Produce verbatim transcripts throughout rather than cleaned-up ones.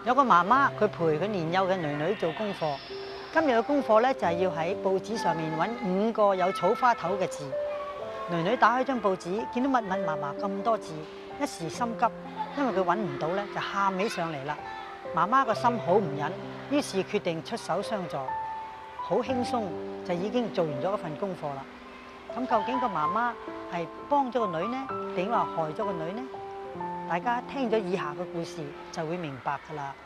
有個媽媽佢陪佢年幼嘅女女做功課。今日嘅功課咧就係要喺報紙上面揾五個有草花頭嘅字。女女打開張報紙，見到密密麻麻咁多字，一時心急，因為佢揾唔到咧，就喊起上嚟啦。媽媽個心好唔忍，於是決定出手相助，好輕鬆就已經做完咗嗰份功課啦。咁究竟個媽媽係幫咗個女呢，定話害咗個女呢？大家聽咗以下嘅故事就會明白㗎啦。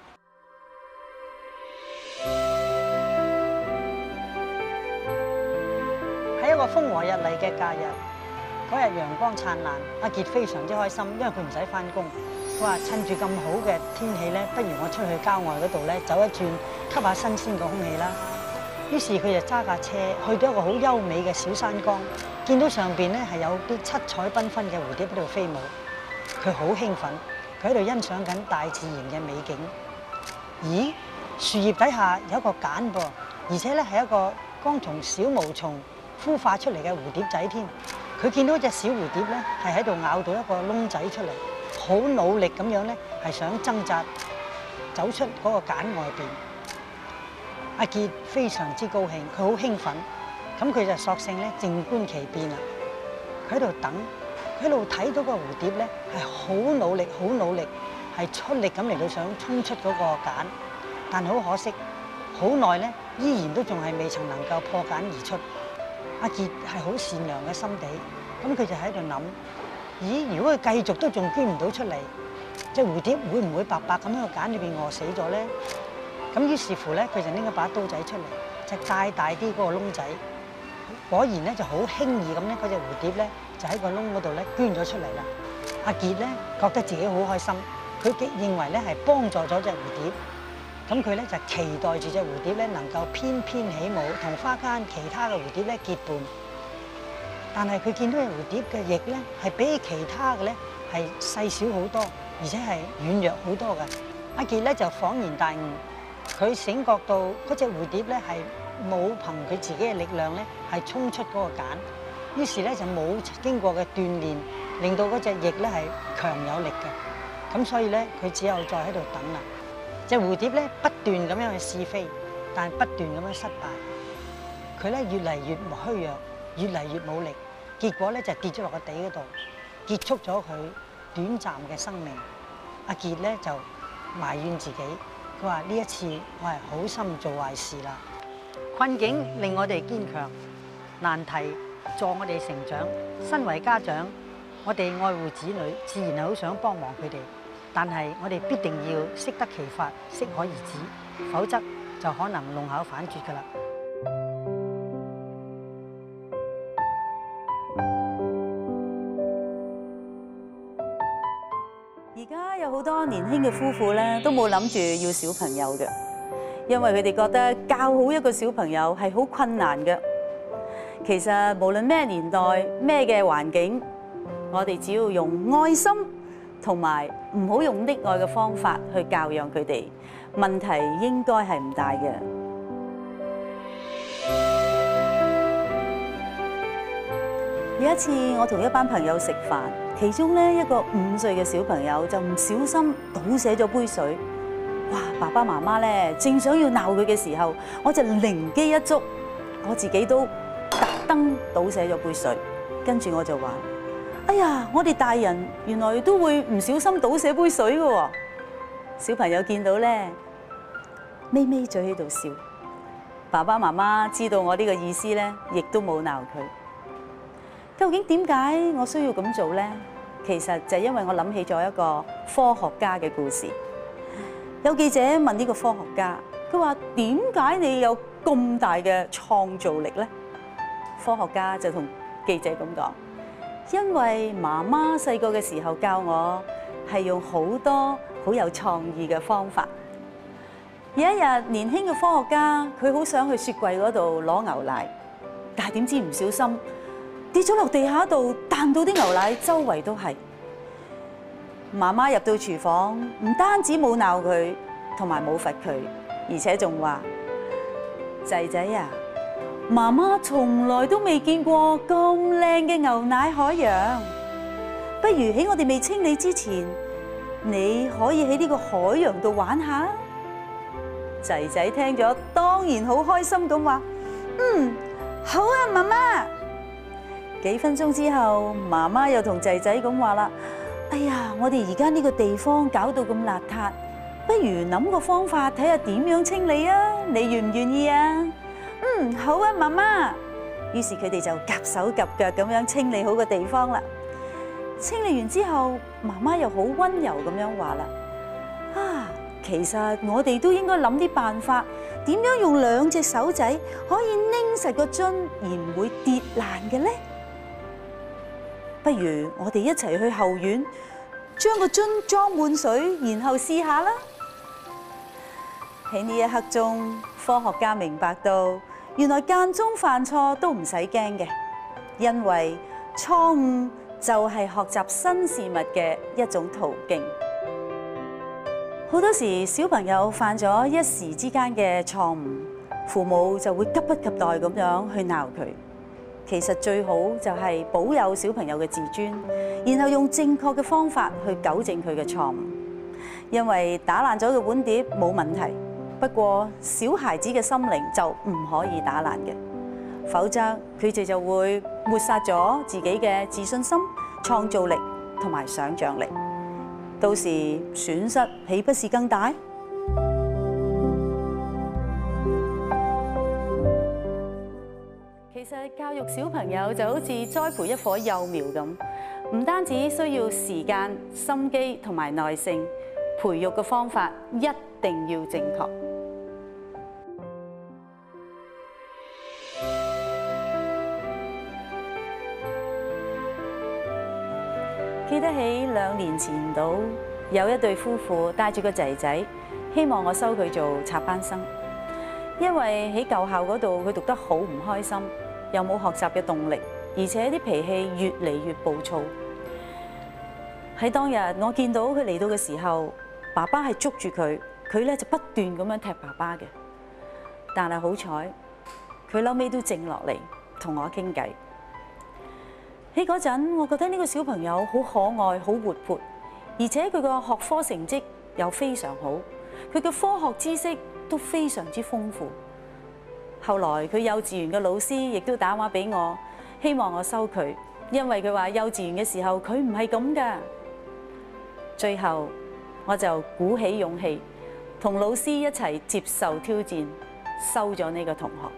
喺一個風和日麗嘅假日，嗰日陽光燦爛，阿傑非常之開心，因為佢唔使返工。佢話趁住咁好嘅天氣咧，不如我出去郊外嗰度咧走一轉，吸下新鮮嘅空氣啦。於是佢就揸架車去到一個好優美嘅小山崗，見到上邊咧係有啲七彩繽紛嘅蝴蝶喺度飛舞。佢好興奮，佢喺度欣賞緊大自然嘅美景。咦，樹葉底下有一個繭噃，而且咧係一個剛從小毛蟲孵化出嚟嘅蝴蝶仔添。佢見到隻小蝴蝶咧係喺度咬到一個窿仔出嚟，好努力咁樣咧係想掙扎走出嗰個繭外邊。阿傑非常之高興，佢好興奮，咁佢就索性咧靜觀其變啦。佢喺度等，佢一路睇到個蝴蝶咧係好努力，好努力，係出力咁嚟到想衝出嗰個繭，但好可惜，好耐咧依然都仲係未曾能夠破繭而出。阿傑係好善良嘅心地，咁佢就喺度諗：咦，如果佢繼續都仲捐唔到出嚟，隻蝴蝶會唔會白白咁喺個繭裏邊餓死咗咧？咁於是乎咧，佢就拎一把刀仔出嚟，就大大啲嗰個窿仔。果然咧就好輕易咁咧，嗰隻蝴蝶咧就喺個窿嗰度咧捐咗出嚟啦。阿傑咧覺得自己好開心，佢認為咧係幫助咗隻蝴蝶。咁佢咧就期待住隻蝴蝶咧能夠翩翩起舞，同花間其他嘅蝴蝶咧結伴。但係佢見到隻蝴蝶嘅翼咧係比起其他嘅咧係細小好多，而且係軟弱好多嘅。阿傑咧就恍然大悟，佢醒覺到嗰隻蝴蝶咧係冇憑佢自己嘅力量咧係衝出嗰個繭，於是咧就冇經過嘅鍛鍊，令到嗰隻翼咧係強有力嘅。咁所以咧佢只有再喺度等啦。隻蝴蝶咧不斷咁樣去試飛，但係不斷咁樣失敗。佢咧越嚟越虛弱，越嚟越冇力，結果咧就跌咗落個地嗰度，結束咗佢短暫嘅生命。阿傑咧就埋怨自己，佢話呢一次我係好心做壞事啦。困境令我哋堅強，難題助我哋成長。身為家長，我哋愛護子女，自然係好想幫忙佢哋。但係我哋必定要適得其法，適可而止，否則就可能弄巧反拙㗎啦。 而家有好多年輕嘅夫婦咧，都冇諗住要小朋友嘅，因為佢哋覺得教好一個小朋友係好困難嘅。其實無論咩年代、咩嘅環境，我哋只要用愛心同埋唔好用溺愛嘅方法去教養佢哋，問題應該係唔大嘅。有一次我同一班朋友食飯，其中咧一個五歲嘅小朋友就唔小心倒瀉咗杯水。哇！爸爸媽媽咧正想要鬧佢嘅時候，我就靈機一觸，我自己都特登倒瀉咗杯水，跟住我就話：哎呀，我哋大人原來都會唔小心倒瀉杯水嘅喎。小朋友見到咧，咪咪嘴喺度笑。爸爸媽媽知道我呢個意思咧，亦都冇鬧佢。究竟點解我需要咁做咧？其實就係因為我諗起咗一個科學家嘅故事。有記者問呢個科學家，佢話：點解你有咁大嘅創造力咧？科學家就同記者咁講：因為媽媽細個嘅時候教我係用好多好有創意嘅方法。有一日，年輕嘅科學家佢好想去雪櫃嗰度攞牛奶，但係點知唔小心跌咗落地下度，彈到啲牛奶周圍都係。媽媽入到廚房，唔單止冇鬧佢，同埋冇罰佢，而且仲話：仔仔啊，媽媽從來都未見過咁靚嘅牛奶海洋，不如喺我哋未清理之前， 你可以喺呢個海洋度玩下。仔仔聽咗當然好開心咁話：嗯，好啊，媽媽。幾分鐘之後，媽媽又同仔仔咁話啦：哎呀，我哋而家呢個地方搞到咁邋遢，不如諗個方法睇下點樣清理啊？你願唔願意啊？嗯，好啊，媽媽。於是佢哋就夾手夾腳咁樣清理好個地方啦。清理完之後，媽媽又好溫柔咁樣話啦：啊，其實我哋都應該諗啲辦法，點樣用兩隻手仔可以拎實個樽而唔會跌爛嘅呢？不如我哋一齊去後院，將個樽裝滿水，然後試下啦。喺呢一刻中，科學家明白到，原來間中犯錯都唔使驚嘅，因為錯誤就係學習新事物嘅一種途徑。好多時小朋友犯咗一時之間嘅錯誤，父母就會急不及待咁樣去鬧佢。其實最好就係保有小朋友嘅自尊，然後用正確嘅方法去糾正佢嘅錯誤。因為打爛咗嘅碗碟冇問題，不過小孩子嘅心靈就唔可以打爛嘅，否則佢哋就會抹殺咗自己嘅自信心、創造力同埋想像力，到時損失豈不是更大？其實教育小朋友就好似栽培一棵幼苗咁，唔單止需要時間、心機同埋耐性，培育嘅方法一定要正確。記得起兩年前度，有一對夫婦帶住個仔仔，希望我收佢做插班生，因為喺舊校嗰度佢讀得好唔開心。又冇學習嘅動力，而且啲脾氣越嚟越暴躁。喺當日我見到佢嚟到嘅時候，爸爸係捉住佢，佢咧就不斷咁樣踢爸爸嘅。但係好彩，佢後尾都靜落嚟同我傾偈。喺嗰陣，我覺得呢個小朋友好可愛、好活潑，而且佢個學科成績又非常好，佢嘅科學知識都非常之豐富。後來佢幼稚園嘅老師亦都打電話俾我，希望我收佢，因為佢話幼稚園嘅時候佢唔係咁㗎。最後我就鼓起勇氣，同老師一齊接受挑戰，收咗呢個同學。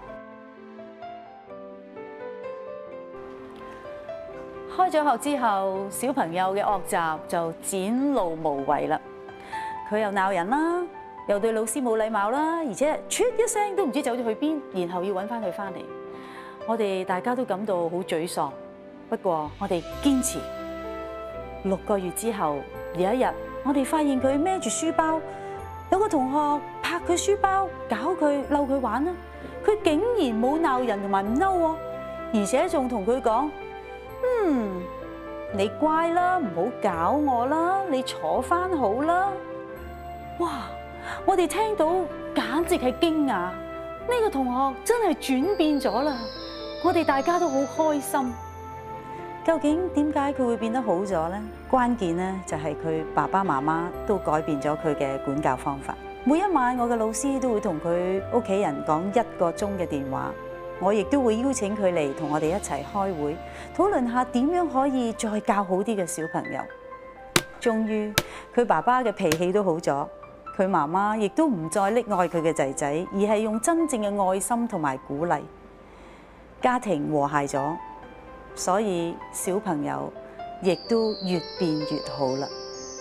開咗學之後，小朋友嘅惡習就展露無遺啦。佢又鬧人啦，又對老師冇禮貌啦，而且啜一聲都唔知走咗去邊，然後要揾翻佢翻嚟。我哋大家都感到好沮喪，不過我哋堅持。六個月之後，有一日我哋發現佢孭住書包，有個同學拍佢書包，搞佢嬲佢玩啦。佢竟然冇鬧人同埋唔嬲喎，而且仲同佢講：嗯，你乖啦，唔好搞我啦，你坐翻好啦。哇！我哋聽到簡直係驚訝，呢個同學真係轉變咗啦！我哋大家都好開心。究竟點解佢會變得好咗呢？關鍵呢就係佢爸爸媽媽都改變咗佢嘅管教方法。每一晚我嘅老師都會同佢屋企人講一個鐘嘅電話，我亦都會邀請佢嚟同我哋一齊開會，討論下點樣可以再教好啲嘅小朋友。終於佢爸爸嘅脾氣都好咗。佢媽媽亦都唔再溺愛佢嘅仔仔，而係用真正嘅愛心同埋鼓勵，家庭和諧咗，所以小朋友亦都越變越好啦。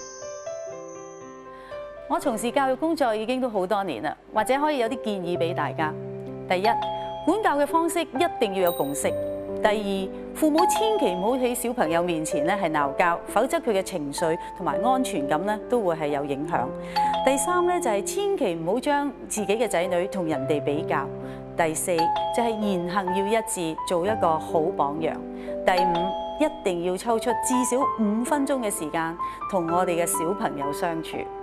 我從事教育工作已經都好多年啦，或者可以有啲建議俾大家。第一，管教嘅方式一定要有共識。第二，父母千祈唔好喺小朋友面前咧係鬧交，否則佢嘅情緒同埋安全感咧都會係有影響。第三咧就係千祈唔好將自己嘅仔女同人哋比較。第四就係言行要一致，做一個好榜樣。第五，一定要抽出至少五分鐘嘅時間同我哋嘅小朋友相處。